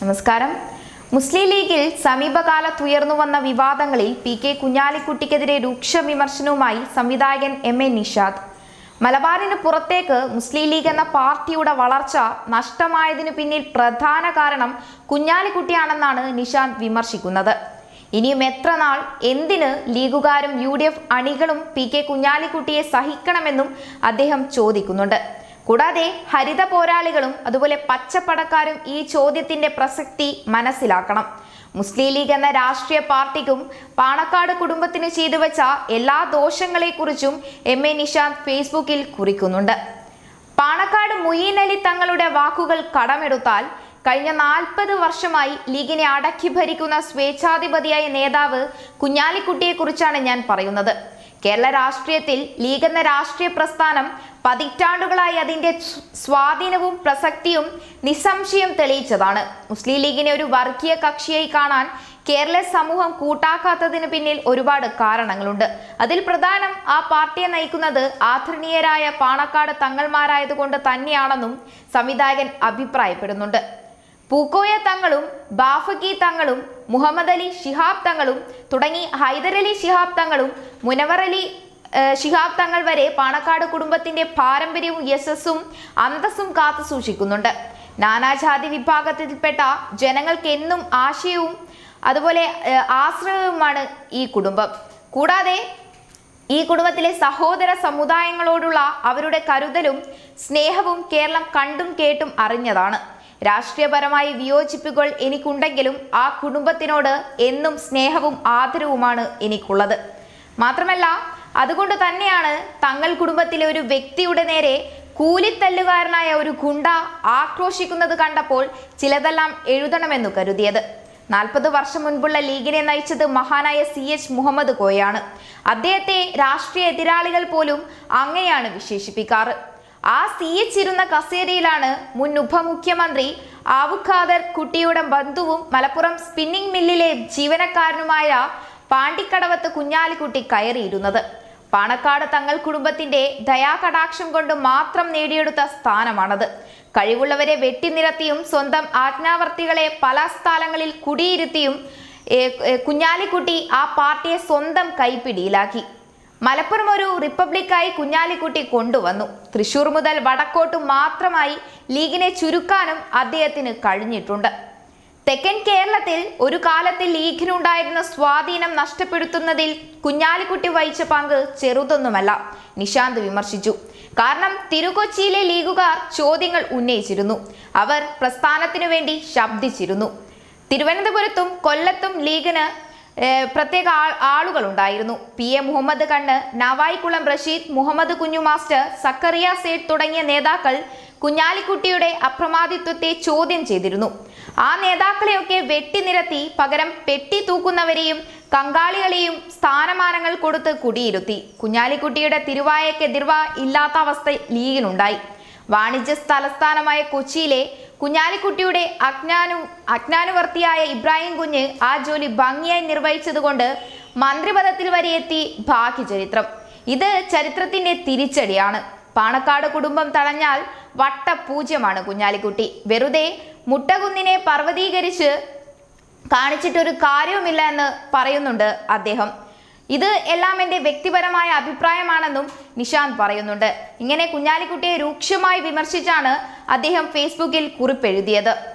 നമസ്കാരം. മുസ്ലിം ലീഗിൽ സമീപകാലത്ത് ഉയർന്നു വന്ന വിവാദങ്ങളിൽ K കുഞ്ഞാലിക്കുട്ടിക്കെതിരെ രൂക്ഷ വിമർശനവുമായി സംവിധായകൻ MA നിഷാദ്. മലബാറിന് പുറത്തേക്ക് മുസ്ലിം ലീഗ് എന്ന പാർട്ടിയുടെ വളർച്ച നഷ്ടമായതിനു പിന്നിൽ പ്രധാന കാരണം കുഞ്ഞാലിക്കുട്ടിയാണെന്നാണ് നിഷാദ് വിമർശിക്കുന്നത്. ഇനിയും എത്ര നാൾ എന്തിന് ലീഗുകാരും UDF അണികളും K കുഞ്ഞാലിക്കുട്ടിയെ സഹിക്കണമെന്നും അദ്ദേഹം ചോദിക്കുന്നുണ്ട്. കൂടാതെ ഹരിത പോരാളികളും അതുപോലെ പച്ചപ്പടക്കാരും ഈ ചോദ്യത്തിന്റെ പ്രസക്തി മനസ്സിലാക്കണം. മുസ്ലിം ലീഗ് എന്ന രാഷ്ട്രീയ പാർട്ടിക്കും പാണക്കാട് കുടുംബത്തിന് ചെയ്തു വെച്ച എല്ലാ ദോഷങ്ങളെക്കുറിച്ചും MA നിഷാദ് ഫേസ്ബുക്കിൽ കുറിക്കുന്നുണ്ട്. പാണക്കാട് മുഈൻ അലി തങ്ങളുടെ വാക്കുകൾ കടമെടുത്താൽ കഴിഞ്ഞ 40 വർഷമായി ലീഗിനെ അടക്കി ഭരിക്കുന്ന സ്വേച്ഛാധിപതിയായ നേതാവ് കുഞ്ഞാലിക്കുട്ടിയെക്കുറിച്ചാണ് ഞാൻ പറയുന്നത്. കേരള രാഷ്ട്രീയത്തിൽ ലീഗ് എന്ന രാഷ്ട്രീയ പ്രസ്ഥാനം പതിറ്റാണ്ടുകളായി അതിന്റെ സ്വാധീനവും പ്രസക്തിയും നിസ്സംശയം തെളിയിച്ചതാണ്. മുസ്ലിം ലീഗിനെ ഒരു വർഗീയ കക്ഷിയായി കാണാൻ കേരള സമൂഹം കൂട്ടാക്കാത്തതിന് പിന്നിൽ ഒരുപാട് കാരണങ്ങളുണ്ട്. അതിൽ പ്രധാനം ആ പാർട്ടിയെ നയിക്കുന്നത് ആദരണീയരായ പാണക്കാട് തങ്ങൾമാരായതുകൊണ്ട് തന്നെയാണെന്നും സംവിധായകൻ അഭിപ്രായപ്പെടുന്നുണ്ട്. പൂക്കോയ തങ്ങളും ബാഫക്കി തങ്ങളും മുഹമ്മദ് അലി ശിഹാബ് തങ്ങളും തുടങ്ങി ഹൈദരലി ശിഹാബ് തങ്ങളും മുനവർ അലി ശിഹാബ് തങ്ങൾ വരെ പാണക്കാട് കുടുംബത്തിന്റെ പാരമ്പര്യവും യശസ്സും അന്തസ്സും കാത്തു സൂക്ഷിക്കുന്നുണ്ട്. നാനാജാതി വിഭാഗത്തിൽപ്പെട്ട ജനങ്ങൾക്ക് എന്നും ആശയവും അതുപോലെ ആശ്രയവുമാണ് ഈ കുടുംബം. കൂടാതെ ഈ കുടുംബത്തിലെ സഹോദര സമുദായങ്ങളോടുള്ള അവരുടെ കരുതലും സ്നേഹവും കേരളം കണ്ടും കേട്ടും അറിഞ്ഞതാണ്. രാഷ്ട്രീയപരമായി വിയോജിപ്പുകൾ എനിക്കുണ്ടെങ്കിലും ആ കുടുംബത്തിനോട് എന്നും സ്നേഹവും ആദരവുമാണ് എനിക്കുള്ളത്. മാത്രമല്ല അതുകൊണ്ട് തന്നെയാണ് തങ്ങൾ കുടുംബത്തിലെ ഒരു വ്യക്തിയുടെ നേരെ കൂലിത്തല്ലുകാരനായ ഒരു ഗുണ്ട ആക്രോശിക്കുന്നത് കണ്ടപ്പോൾ ചിലതെല്ലാം എഴുതണമെന്നു കരുതിയത്. 40 വർഷം മുൻപുള്ള ലീഗിനെ നയിച്ചത് മഹാനായ CH മുഹമ്മദ് കോയാണ്. അദ്ദേഹത്തെ രാഷ്ട്രീയ എതിരാളികൾ പോലും അങ്ങനെയാണ് വിശേഷിപ്പിക്കാറ്. ആ CH ഇരുന്ന കസേരയിലാണ് മുൻ ഉപമുഖ്യമന്ത്രി ആവുഖാദർ കുട്ടിയുടെ ബന്ധുവും മലപ്പുറം സ്പിന്നിംഗ് മില്ലിലെ ജീവനക്കാരനുമായ പാണ്ടിക്കടവത്ത് കുഞ്ഞാലിക്കുട്ടി കയറിയിരുന്നത്. പാണക്കാട് തങ്ങൾ കുടുംബത്തിന്റെ ദയാകടാക്ഷം കൊണ്ട് മാത്രം നേടിയെടുത്ത സ്ഥാനമാണത്. കഴിവുള്ളവരെ വെട്ടിനിരത്തിയും സ്വന്തം ആജ്ഞാവർത്തികളെ പല സ്ഥലങ്ങളിൽ കുടിയിരുത്തിയും കുഞ്ഞാലിക്കുട്ടി ആ പാർട്ടിയെ സ്വന്തം കൈപ്പിടിയിലാക്കി. മലപ്പുറം ഒരു റിപ്പബ്ലിക്കായി കുഞ്ഞാലിക്കുട്ടി കൊണ്ടുവന്നു. തൃശൂർ മുതൽ വടക്കോട്ട് മാത്രമായി ലീഗിനെ ചുരുക്കാനും അദ്ദേഹത്തിന് കഴിഞ്ഞിട്ടുണ്ട്. തെക്കൻ കേരളത്തിൽ ഒരു കാലത്ത് ലീഗിനുണ്ടായിരുന്ന സ്വാധീനം നഷ്ടപ്പെടുത്തുന്നതിൽ കുഞ്ഞാലിക്കുട്ടി വഹിച്ച പങ്ക് ചെറുതൊന്നുമല്ല, നിഷാന്ത് വിമർശിച്ചു. കാരണം തിരുക്കൊച്ചിയിലെ ലീഗുകാർ ചോദ്യങ്ങൾ ഉന്നയിച്ചിരുന്നു. അവർ പ്രസ്ഥാനത്തിനു വേണ്ടി ശബ്ദിച്ചിരുന്നു. തിരുവനന്തപുരത്തും കൊല്ലത്തും ലീഗിന് പ്രത്യേക ആളുകൾ ഉണ്ടായിരുന്നു. PA മുഹമ്മദ് കണ്ണ്, നാവായിക്കുളം റഷീദ്, മുഹമ്മദ് കുഞ്ഞു മാസ്റ്റർ, സക്കറിയ സേഠ് തുടങ്ങിയ നേതാക്കൾ കുഞ്ഞാലിക്കുട്ടിയുടെ അപ്രമാദിത്വത്തെ ചോദ്യം ചെയ്തിരുന്നു. ആ നേതാക്കളെയൊക്കെ വെട്ടിനിരത്തി പകരം പെട്ടി തൂക്കുന്നവരെയും കങ്കാളികളെയും സ്ഥാനമാനങ്ങൾ കൊടുത്ത് കുടിയിരുത്തി. കുഞ്ഞാലിക്കുട്ടിയുടെ തിരുവായക്ക് എതിർവ ഇല്ലാത്ത അവസ്ഥ ലീഗിനുണ്ടായി. വാണിജ്യ തലസ്ഥാനമായ കൊച്ചിയിലെ കുഞ്ഞാലിക്കുട്ടിയുടെ അജ്ഞാനുവർത്തിയായ ഇബ്രാഹിം കുഞ്ഞ് ആ ജോലി ഭംഗിയായി നിർവഹിച്ചതുകൊണ്ട് മന്ത്രിപദത്തിൽ വരെ എത്തി ഭാഗ്യചരിത്രം. ഇത് ചരിത്രത്തിന്റെ തിരിച്ചടിയാണ്. പാണക്കാട് കുടുംബം തടഞ്ഞാൽ വട്ടപൂജ്യമാണ് കുഞ്ഞാലിക്കുട്ടി. വെറുതെ മുട്ടകുന്നിനെ പർവ്വതീകരിച്ച് കാണിച്ചിട്ടൊരു കാര്യവുമില്ല എന്ന് പറയുന്നുണ്ട് അദ്ദേഹം. ഇത് എല്ലാം എൻ്റെ വ്യക്തിപരമായ അഭിപ്രായമാണെന്നും നിഷാന്ത് പറയുന്നുണ്ട്. ഇങ്ങനെ കുഞ്ഞാലിക്കുട്ടിയെ രൂക്ഷമായി വിമർശിച്ചാണ് അദ്ദേഹം ഫേസ്ബുക്കിൽ കുറിപ്പെഴുതിയത്.